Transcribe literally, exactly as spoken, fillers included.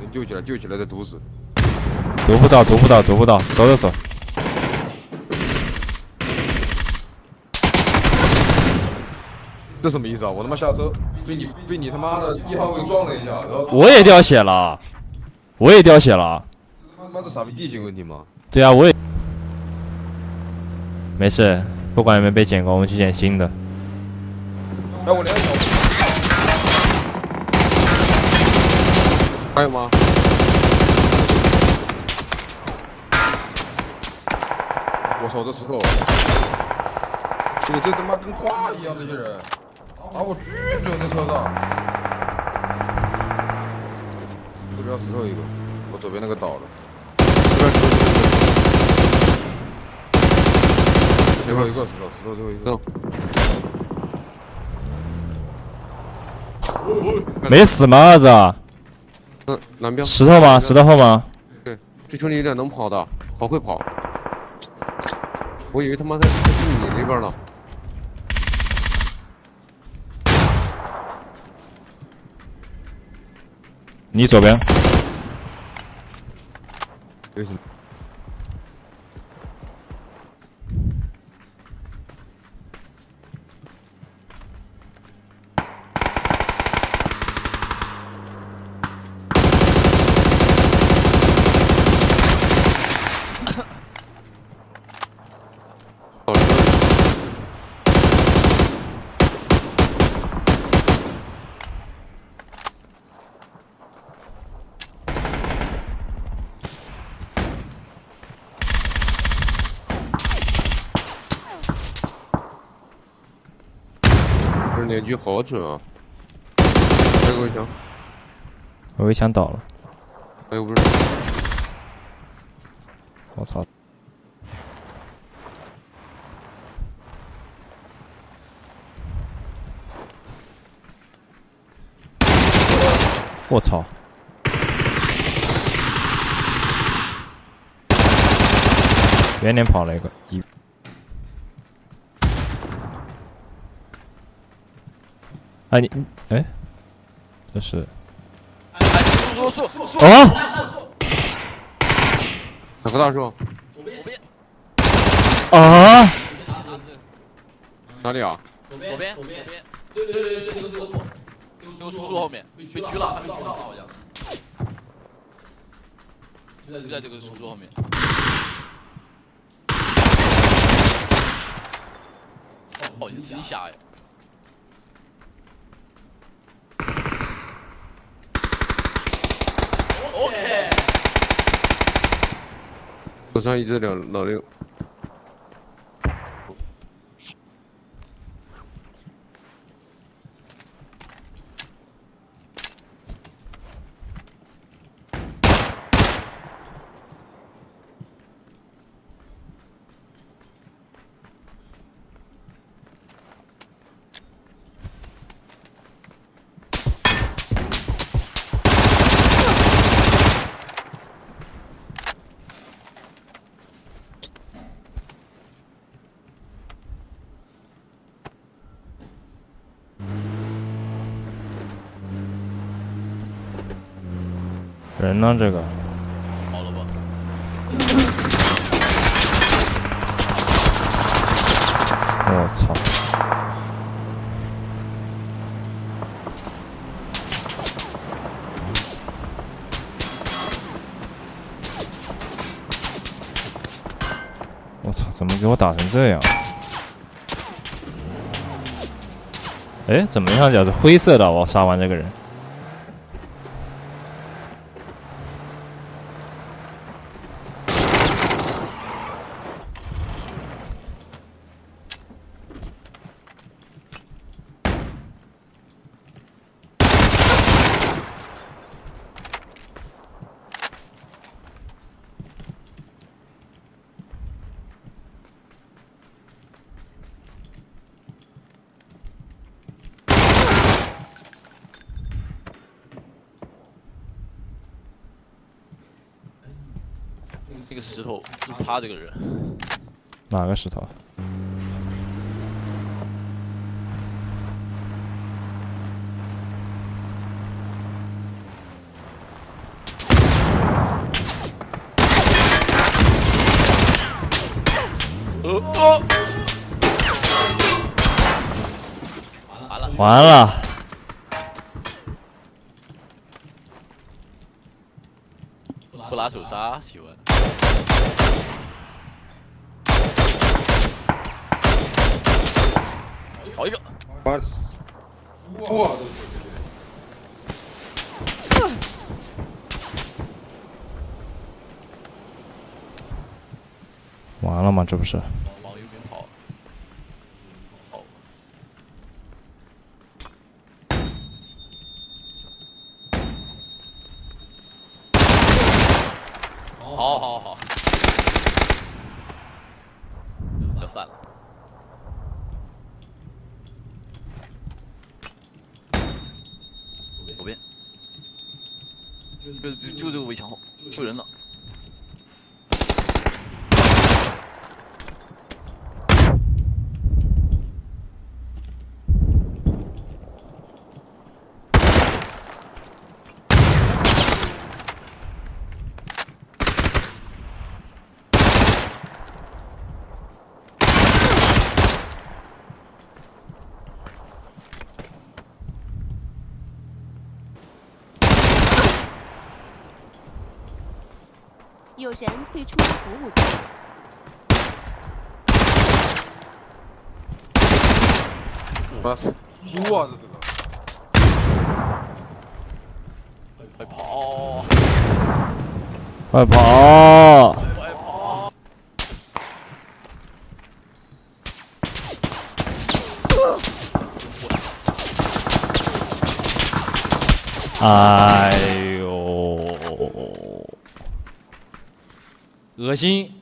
救起来，救起来再毒死。 毒不到，毒不到，毒不到，走走走。 这什么意思啊？我他妈下车被你被你他妈的一号位撞了一下，然后我也掉血了，我也掉血了。 他妈的傻逼地形问题吗？ 对啊，我也。没事，不管有没有被捡过，我们去捡新的。 哎，我连手。 还有吗？ 我操，这石头！我这他妈跟花一样，这些人打我巨准的车上。这边石头一个，我左边那个倒了。最后一个石头，石头最后一个。没死吗，儿子？ 嗯，南边。 石头吗？石头后吗？ 对，这兄弟有点能跑的，好会跑。我以为他妈他他进你那边了。 你左边。 为什么？ 这连狙好准啊！这个围墙， 我围墙倒了。 哎呦不是！ 我操！我操！远点跑了一个一。哎你哎，这是树树树树啊！ 哪棵大树？ 左边左边啊！ 哪里啊？ 左边左边左边，对对对对，这个树树，这个树树后面被狙了，他被狙了好像，就在这个树树后面。操，你自己瞎呀！ OK， 手上一只两老六， 人呢？这个好了吧？ 我操！我操！怎么给我打成这样？哎，怎么样？脚是灰色的，我杀完这个人。 那个石头是他这个人。 哪个石头？ 呃哦，完了完了， 不拿手刹，喜欢。好一个， 把死，哇！ 完了吗？这不是？ 往右边跑。哦。好好好。要散了。左边。就就就这个围墙后，有人了。 有人退出服务器。 把死，猪啊！这是个。 快跑！ 快跑！ 快跑！ 哎呦，恶心！